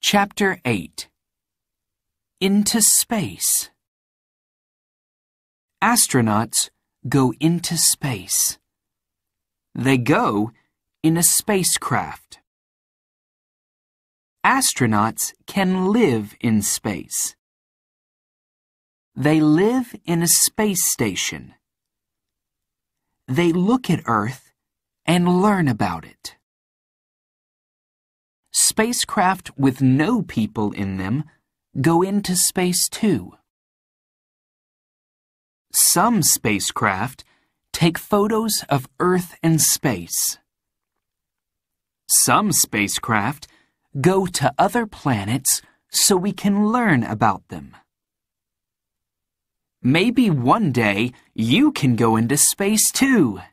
Chapter 8. Into Space. Astronauts go into space. They go in a spacecraft. Astronauts can live in space. They live in a space station. They look at Earth and learn about it. Spacecraft with no people in them go into space too. Some spacecraft take photos of Earth and space. Some spacecraft go to other planets so we can learn about them. Maybe one day you can go into space too.